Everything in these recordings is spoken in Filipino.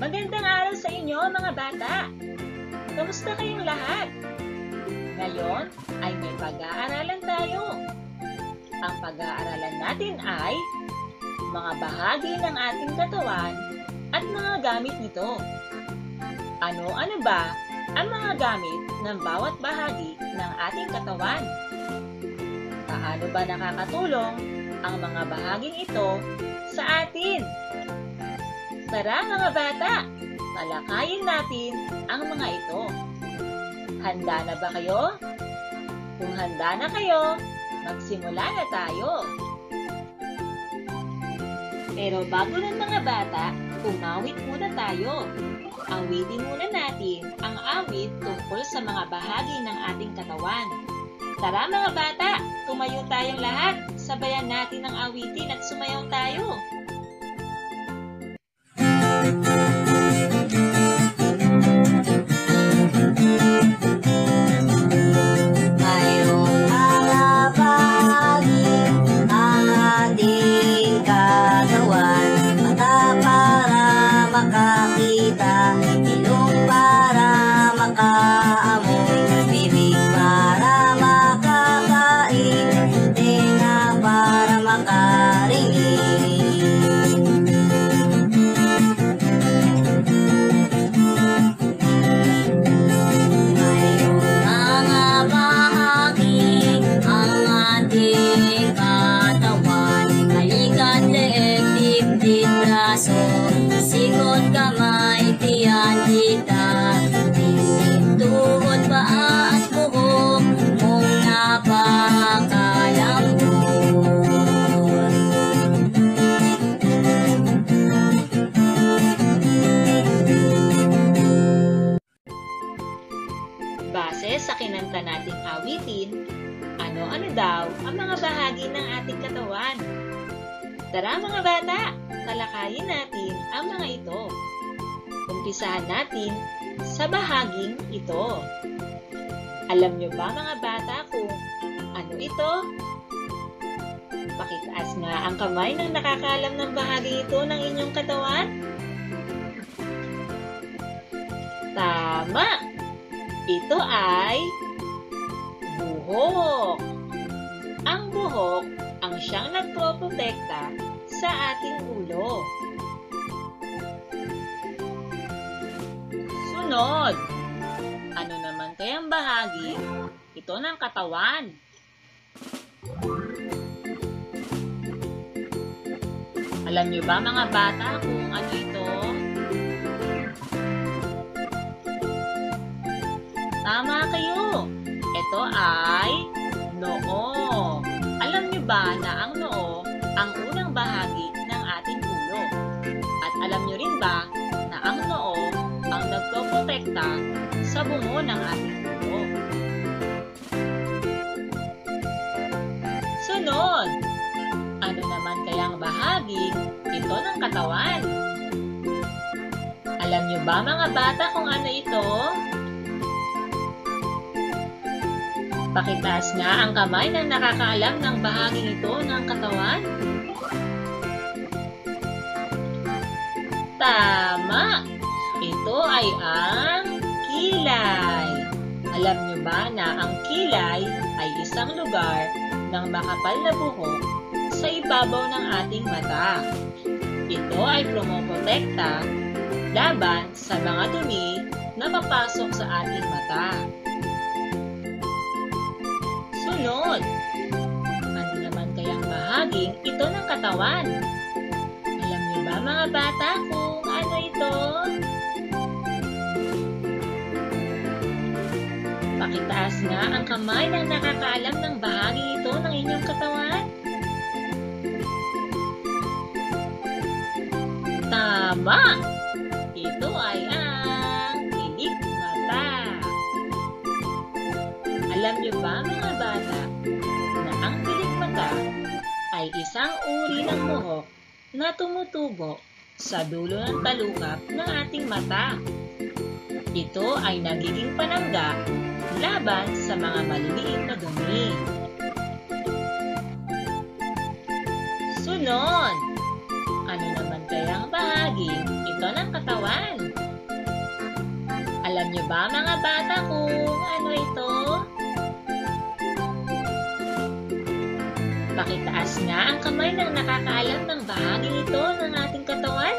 Magandang araw sa inyo mga bata! Kamusta kayong lahat? Ngayon ay may pag-aaralan tayo. Ang pag-aaralan natin ay mga bahagi ng ating katawan at mga gamit nito. Ano-ano ba ang mga gamit ng bawat bahagi ng ating katawan? Paano ba nakakatulong ang mga bahaging ito sa atin? Tara mga bata, talakayin natin ang mga ito. Handa na ba kayo? Kung handa na kayo, magsimula na tayo. Pero bago ng mga bata, umawit muna tayo. Awitin muna natin ang awit tungkol sa mga bahagi ng ating katawan. Tara mga bata, tumayo tayong lahat. Sabayan natin ang awitin at sumayaw tayo. Makakita, ilong para makaamoy, bibig para makakain, tenga para makarinig. Mayroong mga bahagi ang ating katawan, balikat, leeg, dibdib, braso, sikot, kamay, tiyan, dita, dibdib, tuhod, paa at buhok mong napakalambot. Base sa kinanta nating awitin, ano-ano daw ang mga bahagi ng ating katawan? Tara mga bata, talakayin natin ang mga ito. Umpisahan natin sa bahaging ito. Alam niyo ba mga bata kung ano ito? Pakitaas nga ang kamay ng nakakaalam ng bahaging ito ng inyong katawan. Tama! Ito ay buhok. Ang buhok ang siyang nagproprotekta sa ating ulo. Sunod, ano naman kayang bahagi ito ng katawan? Alam niyo ba mga bata kung ano ito? Tama kayo! Ito ay noo. Alam niyo ba na ang noo ang unang bahagi ng ating ulo? At alam niyo rin ba na ang noo ang nagpoprotekta sa bungo ng ating ulo? Sunod, ano naman kayang bahagi ito ng katawan? Alam niyo ba mga bata kung ano ito? Pakitaas nga ang kamay ng nakakaalam ng bahaging ito ng katawan. Tama! Ito ay ang kilay. Alam niyo ba na ang kilay ay isang lugar ng makapal na buhok sa ibabaw ng ating mata. Ito ay pumoprotekta laban sa mga dumi na mapasok sa ating mata. Sunod, ano naman kayang bahaging ito ng katawan? Alam niyo ba mga bata kung ano ito? Pakitaas nga ang kamay ng nakakaalam ng bahaging ito ng inyong katawan. Tama! Ito ay ang pilik mata. Alam niyo ba mga bata na ang pilik mata ay isang uri ng buhok na tumutubo sa dulo ng talukap ng ating mata. Ito ay nagiging panangga laban sa mga maliliit na dumi. Sunod, ano naman kayang bahagi ito ng katawan? Pakitaas nga ang kamay ng nakakaalam ng bahaging ito ng ating katawan.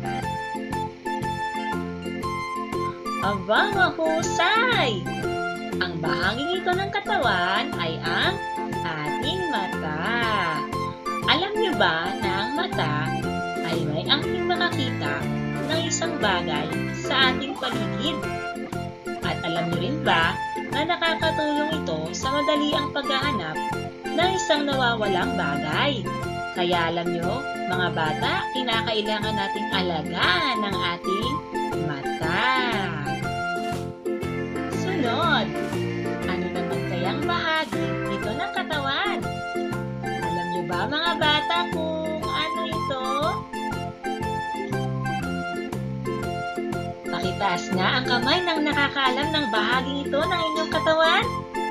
Aba, mahusay! Ang bahaging ito ng katawan ay ang ating mata. Alam niyo ba na ang mata ay may angking makakita ng isang bagay sa ating paligid? At alam niyo rin ba na nakakatulong ito sa madaliang paghahanap ng isang nawawalang bagay? Kaya alam niyo, mga bata, kinakailangan nating alagaan ang ating mata. Sunod, ano naman kayang bahagi ito ng katawan? Alam niyo ba, mga bata, kung ano ito? Pakitaas nga ang kamay ng nakakaalam ng bahaging ito ng inyong katawan.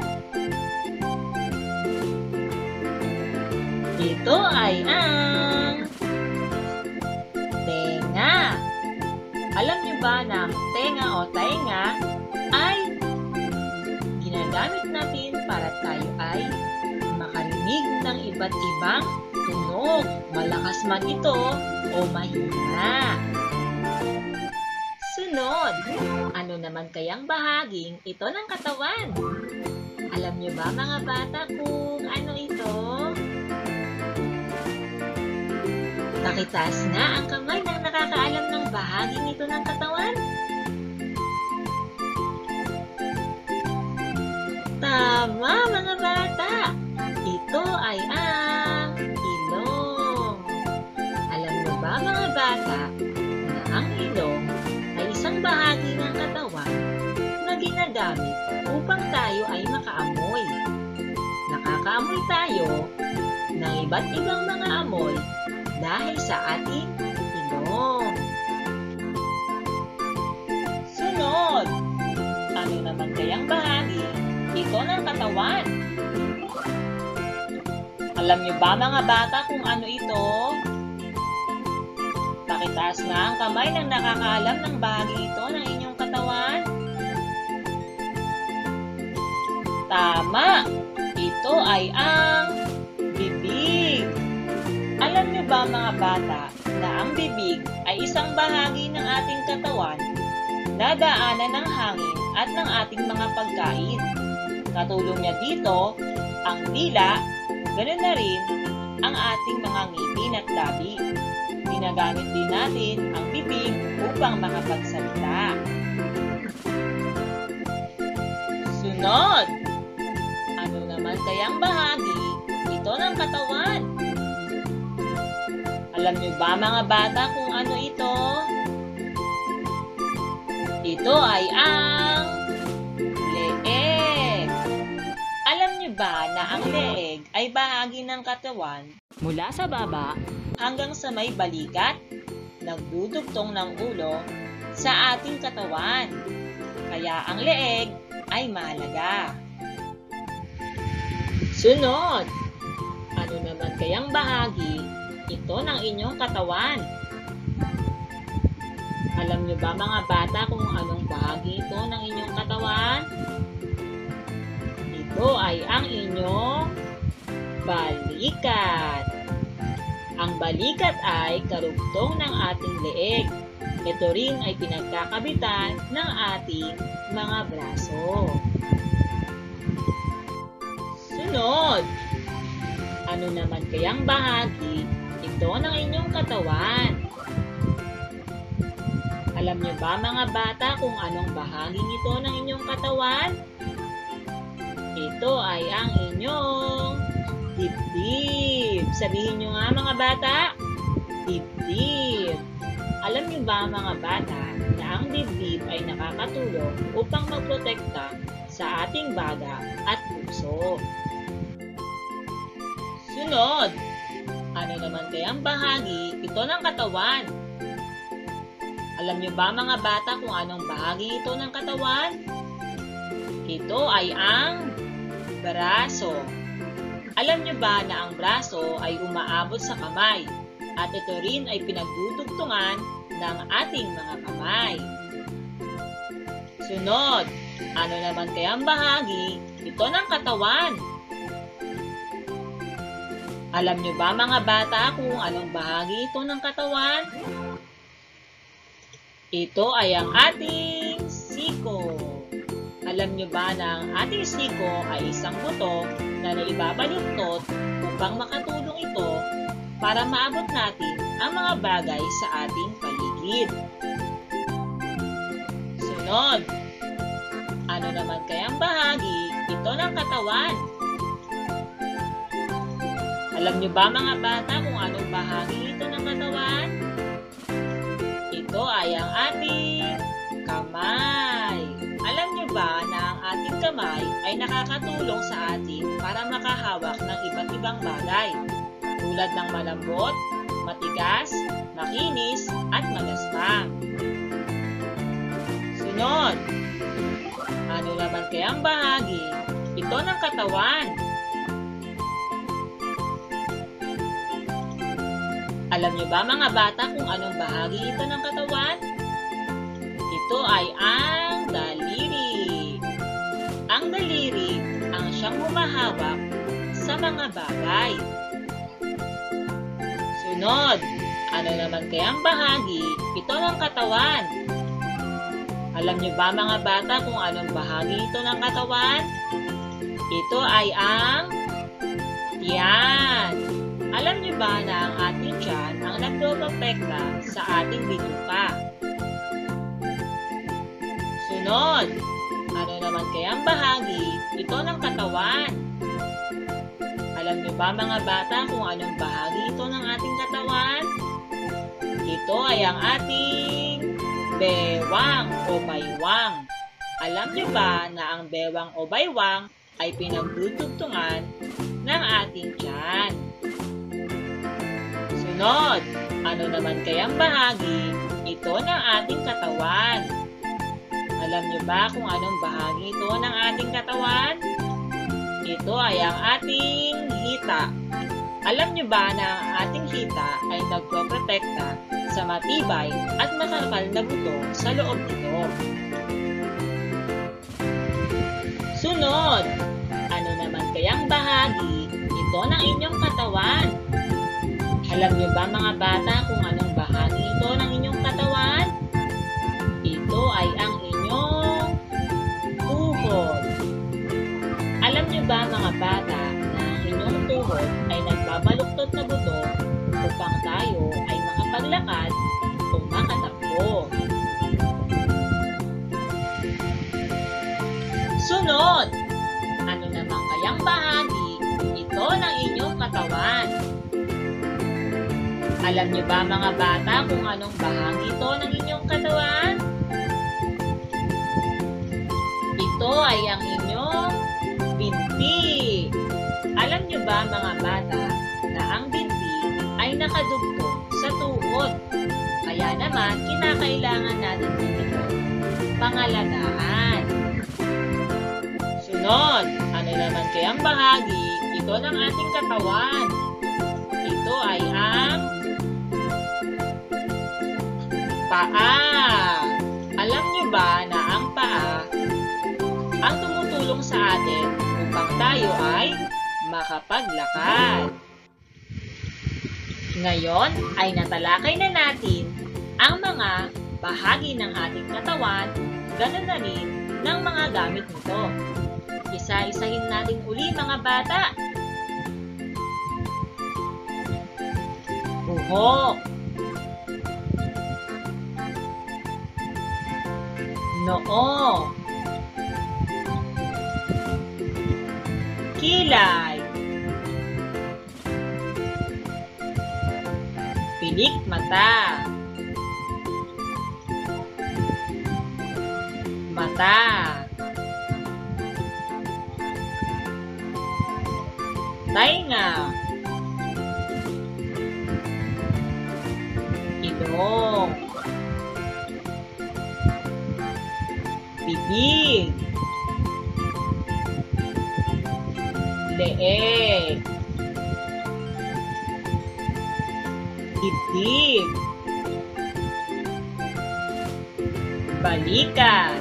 Ito ay ang tenga. Alam niyo ba na ang tenga o tainga ay ginagamit natin para tayo ay makarinig ng iba't ibang tunog, malakas man ito o mahina. Sunod, ano naman kayang bahaging ito ng katawan? Alam niyo ba, mga bata, kung ano ito? Pakitaas nga ang kamay ng nakakaalam ng bahaging ito ng katawan. Tama, mga bata! Ito ay ang ilong. Alam niyo ba, mga bata, na ang ilong ay isang bahagi ng katawan na ginagamit upang tayo ay makaamoy. Nakakaamoy tayo ng iba't ibang mga amoy dahil sa ating ilong. Sunod, ano naman kayang bahagi ito ng katawan? Alam niyo ba, mga bata, kung ano ito? Pakitaas nga ang kamay ng nakakaalam ng bahagi ito ng inyong katawan. Tama! Ito ay ang bibig. Alam niyo ba, mga bata, na ang bibig ay isang bahagi ng ating katawan na daanan ng hangin at ng ating mga pagkain. Katulong niya dito ang dila, ganoon na rin ang ating mga ngipin at labi. Ginagamit din natin ang bibig upang makapagsalita. Sunod, ano naman kayang bahagi ito ng katawan? Alam niyo ba, mga bata, kung ano ito? Ito ay ang leeg. Alam niyo ba na ang leeg ay bahagi ng katawan mula sa baba hanggang sa may balikat, nagdudugtong ng ulo sa ating katawan. Kaya ang leeg ay mahalaga. Sunod, ano naman kayang bahagi ito ng inyong katawan? Alam niyo ba, mga bata, kung anong bahagi ito ng inyong katawan? Ito ay ang inyong balikat. Ang balikat ay karugtong ng ating leeg. Ito rin ay pinagkakabitan ng ating mga braso. Sunod, ano naman kayang bahagi ito ng inyong katawan? Alam niyo ba, mga bata, kung anong bahagi ito ng inyong katawan? Ito ay ang inyong dibdib. Sabihin niyo nga, mga bata, dibdib. Alam niyo ba, mga bata, na ang dibdib ay nakakatulong upang magprotekta sa ating baga at puso. Sunod, ano naman kayang bahagi ito ng katawan? Alam niyo ba, mga bata, kung anong bahagi ito ng katawan? Ito ay ang braso. Alam niyo ba na ang braso ay umaabot sa kamay at ito rin ay pinagdudugtungan ng ating mga kamay. Sunod, ano naman kayang bahagi ito ng katawan? Alam niyo ba mga bata kung anong bahagi ito ng katawan? Ito ay ang ating siko. Alam niyo ba na ang ating siko ay isang buto na naibabaluktot upang makatulong ito para maabot natin ang mga bagay sa ating paligid. Sunod, ano naman kayang bahagi ito ng katawan? Alam niyo ba mga bata kung anong bahagi ito ng katawan? Ito ay ang ating kamay. Alam niyo ba na ang ating kamay ay nakakatulong sa atin para makahawak ng iba't ibang bagay tulad ng malambot, matigas, makinis, at magaspang. Sunod, ano naman kayang bahagi ito ng katawan? Alam niyo ba mga bata kung anong bahagi ito ng katawan? Ito ay ang daliri. Ang daliri ang siyang humahawak sa mga bagay. Sunod, ano naman kayang bahagi ito ng katawan? Alam niyo ba mga bata kung anong bahagi ito ng katawan? Ito ay ang tiyan. Alam niyo ba na ang ating tiyan ang nagpropekta sa ating bituka? Sunod, ano naman kayang bahagi ito ng katawan? Alam niyo ba mga bata kung anong bahagi ito ng ating katawan? Ito ay ang ating bewang o baywang. Alam niyo ba na ang bewang o baywang ay pinagdudugtungan ng ating tiyan? Sunod, ano naman kayang bahagi ito ng ating katawan? Alam niyo ba kung anong bahagi ito ng ating katawan? Ito ay ang ating hita. Alam niyo ba na ang ating hita ay nagpoprotekta sa matibay at makakal na buto sa loob nito? Sunod, ano naman kayang bahagi ito ng inyong katawan? Alam niyo ba mga bata kung anong bahagi ito ng inyong katawan? Ito ay ang inyong tuhod. Alam niyo ba mga bata na ang inyong tuhod ay nagbabaluktot na buto upang tayo ay makapaglakad o makatakbo? Sunod, ano naman kayang bahagi ito ng inyong katawan? Alam niyo ba mga bata kung anong bahagi ito ng inyong katawan? Ito ay ang inyong binti. Alam niyo ba mga bata na ang binti ay nakadugtong sa tuhod? Kaya naman kinakailangan natin ito pangalagaan. Sunod, ano naman kayang bahagi ito ng ating katawan? Ito ay ang paa. Alam niyo ba na ang paa ang tumutulong sa atin upang tayo ay makapaglakad? Ngayon ay natalakay na natin ang mga bahagi ng ating katawan, ganoon na rin ng mga gamit nito. Isa-isahin natin uli mga bata. Buhok, noo, kilay, pilik mata, mata, tainga, ilong, bibig, leeg, dibdib, balikat,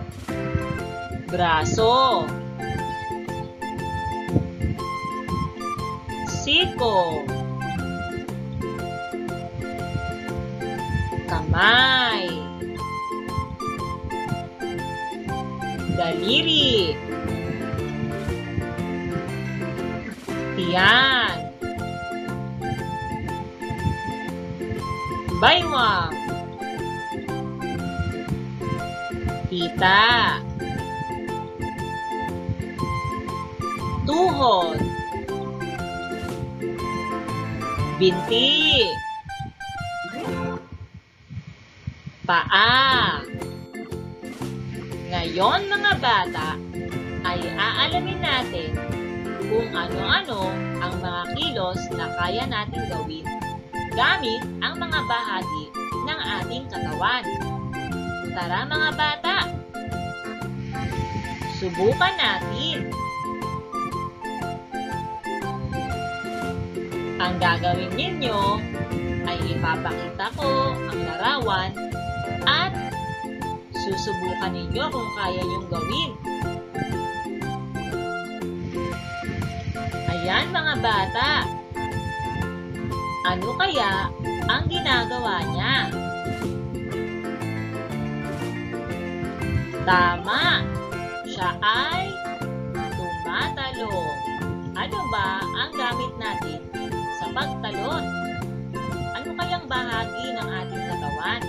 braso, Hiko. Kamay. Daliri. Tiyan. Baywang. Hita. Tuhod. Binti. Paa. Ngayon mga bata, ay aalamin natin kung ano-ano ang mga kilos na kaya nating gawin gamit ang mga bahagi ng ating katawan. Tara mga bata, subukan natin. Ang gagawin ninyo ay ipapakita ko ang larawan at susubukan ninyo kung kaya niyong gawin. Ayan mga bata, ano kaya ang ginagawa niya? Tama, siya ay tumatalon. Ano ba ang gamit natin sa pagtalon? Ano kayang bahagi ng ating katawan?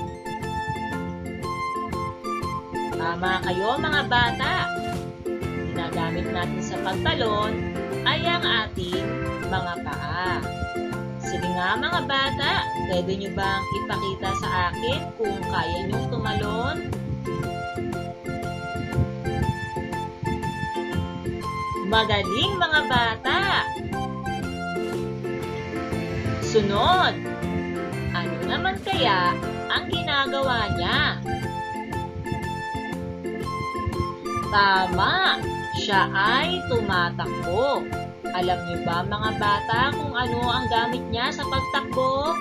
Tama kayo mga bata. Ginagamit natin sa pagtalon ay ang ating mga paa. Sige nga mga bata, pwede nyo bang ipakita sa akin kung kaya nyong tumalon? Magaling mga bata! Sunod, ano naman kaya ang ginagawa niya? Tama, siya ay tumatakbo. Alam niyo ba mga bata kung ano ang gamit niya sa pagtakbo?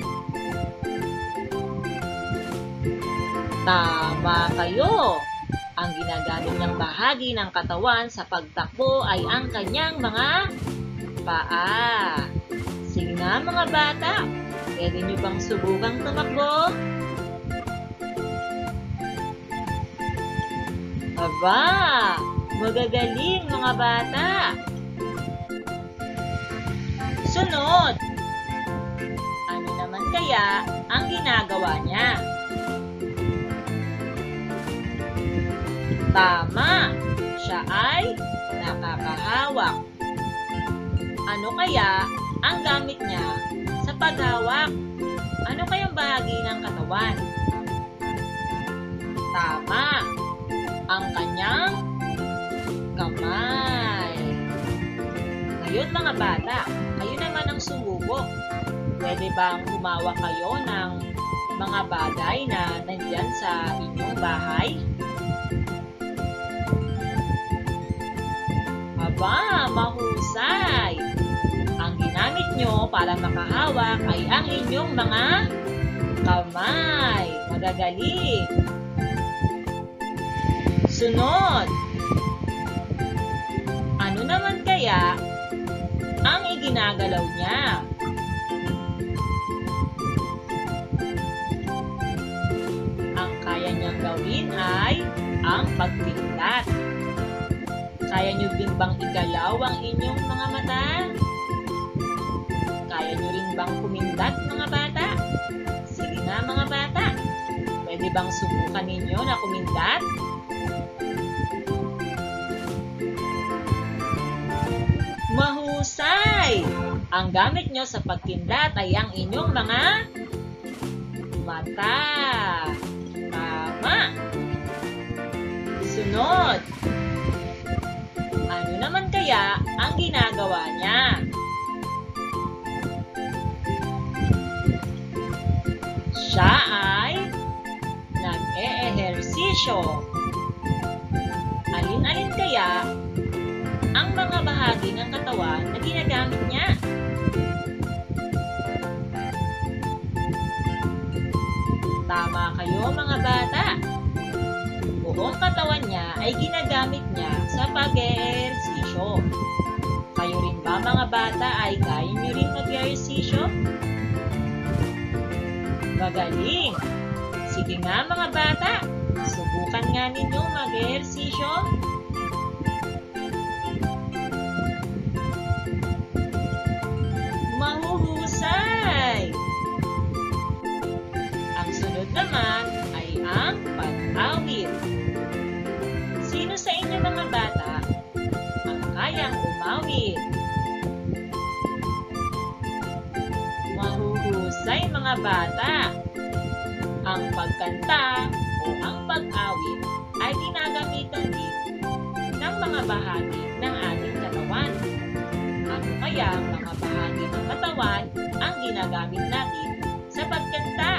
Tama kayo! Ang ginagamit niyang bahagi ng katawan sa pagtakbo ay ang kanyang mga paa. Sige nga mga bata, pwede niyo bang subukang tumakbo? Aba, magagaling mga bata! Sunod, ano naman kaya ang ginagawa niya? Tama, siya ay nakakahawak. Ano kaya ang gamit niya sa paghawak? Ano kayang bahagi ng katawan? Tama, ang kanyang kamay. Ngayon mga bata, kayo naman ang sumubok. Pwede bang humawak kayo ng mga bagay na nandyan sa inyong bahay? Aba, mahusay! Ang ginamit nyo para makahawak ay ang inyong mga kamay. Magagaling! Sunod, ano naman kaya ang iginagalaw niya? Ang kaya niyang gawin ay ang pagpindat. Kaya niyo din bang igalaw ang inyong mga mata? Kaya niyo rin bang kumindat mga bata? Sige nga mga bata, pwede bang subukan ninyo na kumindat? Mahusay! Ang gamit nyo sa pagkindat ay ang inyong mga mata. Tama! Sunod, ano naman kaya ang ginagawa niya? Siya ay nag-e-ehersisyo. Alin-alin kaya ang mga bahagi ng katawan na ginagamit niya? Tama kayo mga bata. Buong katawan niya ay ginagamit niya sa pag-ehersisyo. Kayo rin ba mga bata ay kaya niyo rin mag-ehersisyo? Magaling! Sige nga mga bata, subukan nga ninyo mag-ehersisyo. Mahuhusay! Ang sunod naman ay ang pag-awit. Sino sa inyo mga bata ang kayang umawit? Mahuhusay mga bata! Ang pagkanta o ang pag-awit ay ginagamitan din ng mga bahagi ng ating katawan. Ano kaya ang mga bahagi ng katawan ang ginagamit natin sa pagkanta?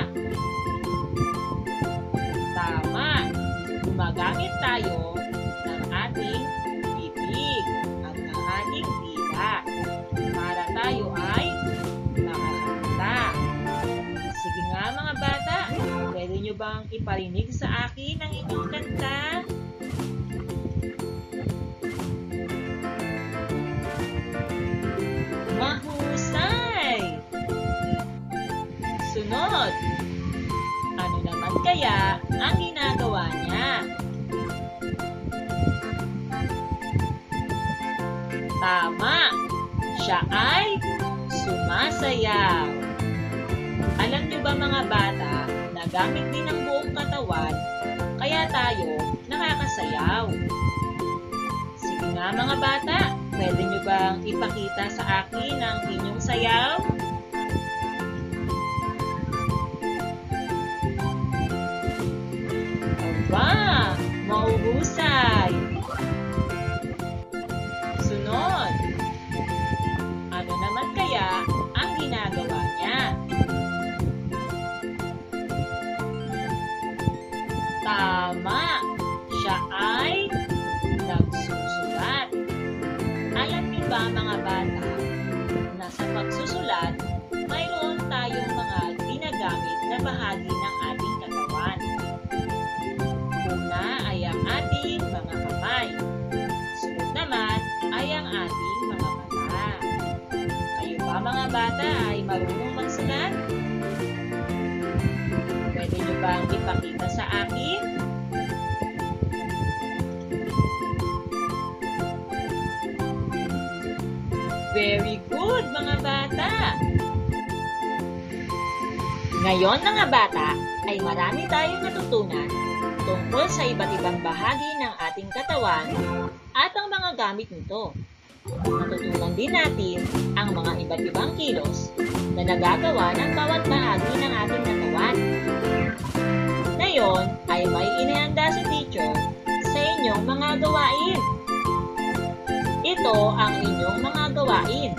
Tama! Gumagamit tayo ng ating bibig at ng ating dila para tayo ay makakanta. Sige nga mga bata, pwede nyo bang iparinig sa akin ang inyong kanta? Mahusay! Sunod! Ano naman kaya ang ginagawa niya? Tama! Siya ay sumasayaw. Alam niyo ba mga bata na gamit din ang buong katawan kaya tayo nakakasayaw? Sige nga mga bata, pwede niyo bang ipakita sa akin ang inyong sayaw? Aba! Mahuhusay! Sunod! Ano naman kaya ang ginagawa niya? Tama! Siya ay nagsusulat. Alam niyo ba mga bata na sa pagsusulat, mayroon tayong mga ginagamit na bahagi ng ating katawan. Una ay ang ating mga kamay. Sunod naman ay ang ating mga mata. Kayo ba mga bata ay marunong magsulat? Pwede niyo bang ipakita sa akin? Very good mga bata! Ngayon mga bata ay marami tayong natutunan tungkol sa iba't ibang bahagi ng ating katawan at ang mga gamit nito. Natutunan din natin ang mga iba't ibang kilos na nagagawa ng bawat bahagi ng ating katawan. Ngayon ay may inihanda si teacher sa inyong mga gawain. Ito ang inyong mga gawain.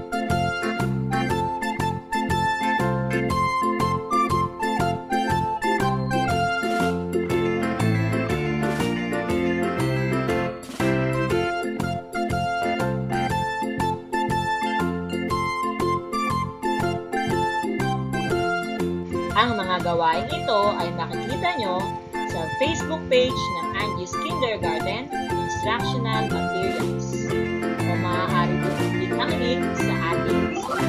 Ang mga gawain ito ay makikita nyo sa Facebook page ng Angie's Kindergarten Instructional Materials o maaari din i-click ang link sa ating